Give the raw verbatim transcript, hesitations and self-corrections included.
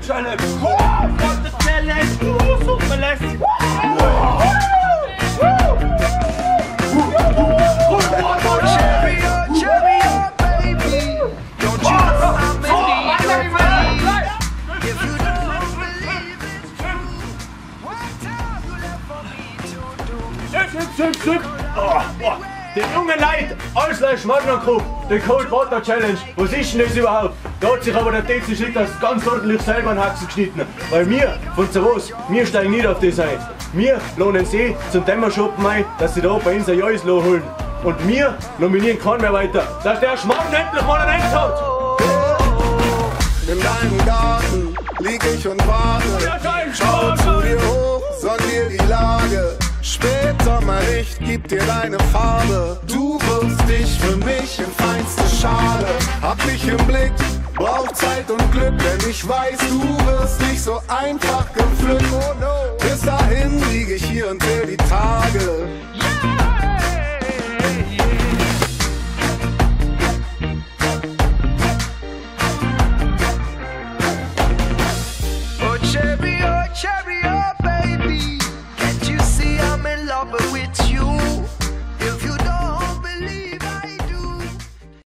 Challenge! Rote Challenge! Super lässig! Oh, oh. Die jungen Leute, alles gleich Schmarrn-Crew, die Cold Water Challenge. Was ist denn das überhaupt? Da hat sich aber der T C Schlitters ganz ordentlich selber einen Haxen geschnitten. Weil wir von Zeros, wir steigen nicht auf das ein. Wir lohnen sie zum Dämmerschoppen ein, dass sie da bei uns ein Jäuslo holen. Und wir nominieren keinen mehr weiter, dass der Schmarrn endlich mal ein Ende hat. In deinem Garten lieg ich und warte. Schau zu dir hoch, sondier die Lage. Spätsommerlicht gibt dir deine Farbe. Du wirfst dich für mich in feinste Schale. Hab dich im Blick, brauch Zeit und Glück, denn ich weiß, du wirst nicht so einfach gepflückt. Bis dahin lieg ich hier und zähl die Tage.